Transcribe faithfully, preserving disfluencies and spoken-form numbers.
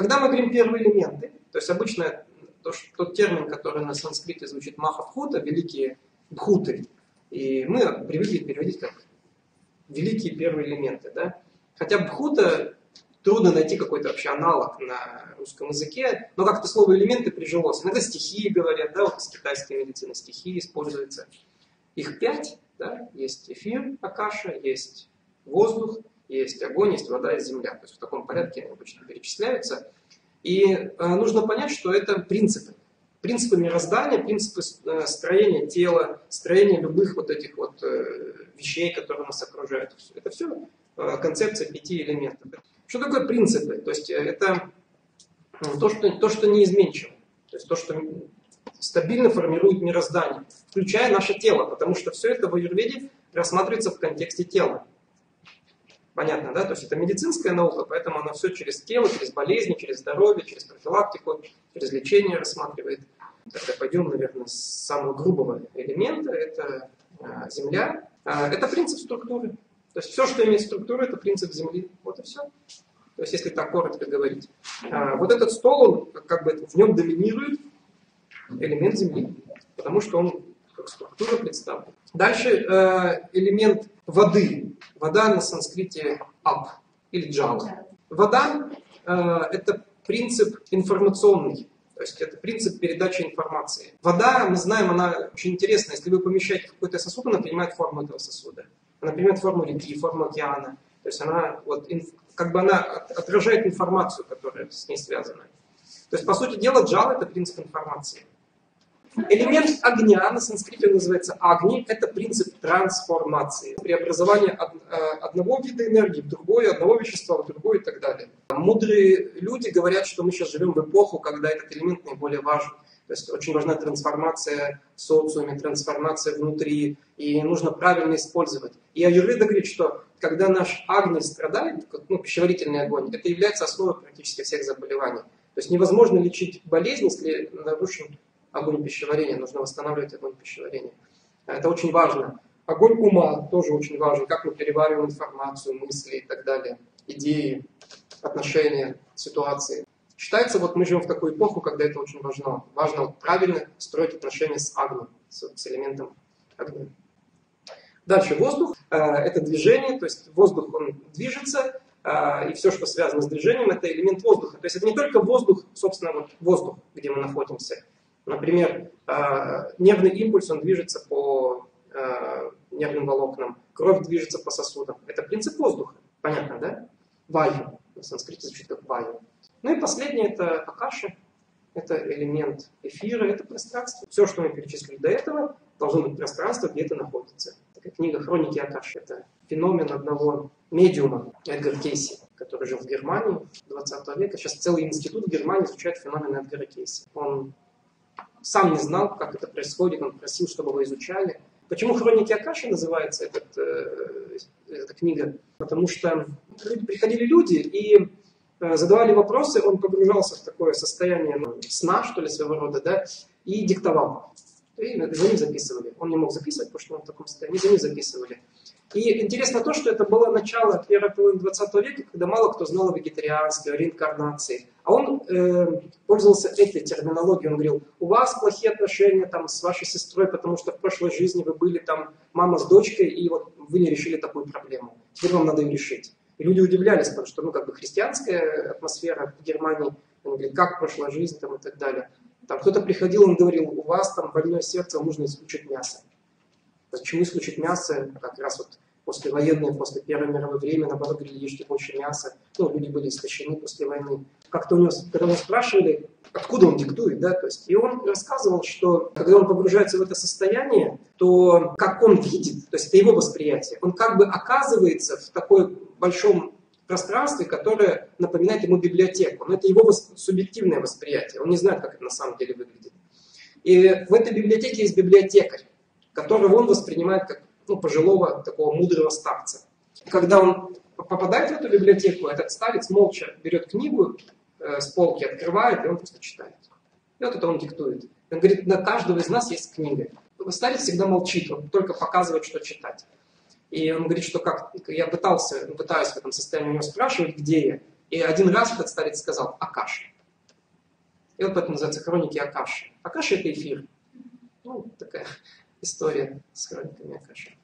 когда мы говорим первые элементы, то есть обычно то, что, тот термин, который на санскрите звучит махабхута, великие бхуты, и мы привыкли переводить как великие первые элементы. Да? Хотя бхута трудно найти какой-то вообще аналог на русском языке, но как-то слово элементы прижилось. Иногда стихии говорят, да, вот из китайской медицины стихии используются. Их пять, да? Есть эфир, акаша, есть воздух, есть огонь, есть вода, есть земля. То есть в таком порядке они обычно перечисляются. И э, нужно понять, что это принципы. Принципы мироздания, принципы э, строения тела, строения любых вот этих вот э, вещей, которые нас окружают. Это все э, концепция пяти элементов. Что такое принципы? То есть это то, что, то, что неизменчиво. То есть то, что стабильно формирует мироздание, включая наше тело. Потому что все это в аюрведе рассматривается в контексте тела. Понятно, да? То есть это медицинская наука, поэтому она все через тело, через болезни, через здоровье, через профилактику, через лечение рассматривает. Тогда пойдем, наверное, с самого грубого элемента. Это а, земля. А, это принцип структуры. То есть все, что имеет структуру, это принцип Земли. Вот и все. То есть если так коротко говорить. А, вот этот стол, он, как бы в нем доминирует элемент Земли. Потому что он как структура представлен. Дальше э, элемент воды. Вода на санскрите ап или джала. Вода э, это принцип информационный. То есть это принцип передачи информации. Вода, мы знаем, она очень интересна. Если вы помещаете в какой-то сосуд, она принимает форму этого сосуда. Она принимает форму реки, форму океана. То есть она, вот, как бы она отражает информацию, которая с ней связана. То есть, по сути дела, джала это принцип информации. Элемент огня на санскрите называется агни. Это принцип трансформации. Преобразование одного вида энергии в другое, одного вещества в другое и так далее. Мудрые люди говорят, что мы сейчас живем в эпоху, когда этот элемент наиболее важен. То есть очень важна трансформация в социуме, трансформация внутри. И нужно правильно использовать. И аюрведа говорит, что когда наш агни страдает, ну, пищеварительный огонь, это является основой практически всех заболеваний. То есть невозможно лечить болезнь, если нарушен огонь пищеварения, нужно восстанавливать огонь пищеварения. Это очень важно. Огонь ума тоже очень важен, как мы перевариваем информацию, мысли и так далее, идеи, отношения, ситуации. Считается, вот мы живем в такую эпоху, когда это очень важно. Важно вот правильно строить отношения с агни, с, с элементом огня. Дальше воздух. Это движение, то есть воздух, он движется, и все, что связано с движением, это элемент воздуха. То есть это не только воздух, собственно, вот воздух, где мы находимся. Например, нервный импульс, он движется по нервным волокнам, кровь движется по сосудам. Это принцип воздуха. Понятно, да? Ваю. На санскрите звучит как ваю. Ну и последнее это акаша. Это элемент эфира, это пространство. Все, что мы перечислили до этого, должно быть пространство, где это находится. Такая книга «Хроники Акаши». Это феномен одного медиума, Эдгар Кейси, который жил в Германии двадцатого века. Сейчас целый институт в Германии изучает феномен Эдгара Кейси. Он сам не знал, как это происходит, он просил, чтобы его изучали. Почему «Хроники Акаши» называется этот, э, эта книга? Потому что приходили люди и э, задавали вопросы, он погружался в такое состояние ну, сна, что ли, своего рода, да, и диктовал. И за ним записывали. Он не мог записывать, потому что он в таком состоянии, за ним записывали. И интересно то, что это было начало первой половины двадцатого века, когда мало кто знал о вегетарианстве, о реинкарнации. А он э, пользовался этой терминологией. Он говорил, у вас плохие отношения там, с вашей сестрой, потому что в прошлой жизни вы были там мама с дочкой, и вот вы не решили такую проблему. Теперь вам надо ее решить. И люди удивлялись, потому что ну, как бы христианская атмосфера в Германии, они говорили, как прошла жизнь там, и так далее. Там кто-то приходил, он говорил, у вас там больное сердце, вам нужно исключить мясо. Почему исключить мясо? Как раз вот послевоенное, после Первой мировой времени, наоборот, говорили, ешьте больше мяса. Ну, люди были истощены после войны. Как-то у него, когда его спрашивали, откуда он диктует, да, то есть, и он рассказывал, что когда он погружается в это состояние, то как он видит, то есть это его восприятие, он как бы оказывается в такой большом пространстве, которое напоминает ему библиотеку. Но это его вос- субъективное восприятие, он не знает, как это на самом деле выглядит. И в этой библиотеке есть библиотекарь, которого он воспринимает как ну, пожилого, такого мудрого старца. Когда он попадает в эту библиотеку, этот старец молча берет книгу э, с полки, открывает, и он просто читает. И вот это он диктует. Он говорит, на каждого из нас есть книга. Старец всегда молчит, он только показывает, что читать. И он говорит, что как я пытался, пытаюсь в этом состоянии у него спрашивать, где я. И один раз этот старец сказал Акаша. И вот поэтому называется хроники Акаши. Акаша это эфир. Ну, такая история с хрониками Акаши.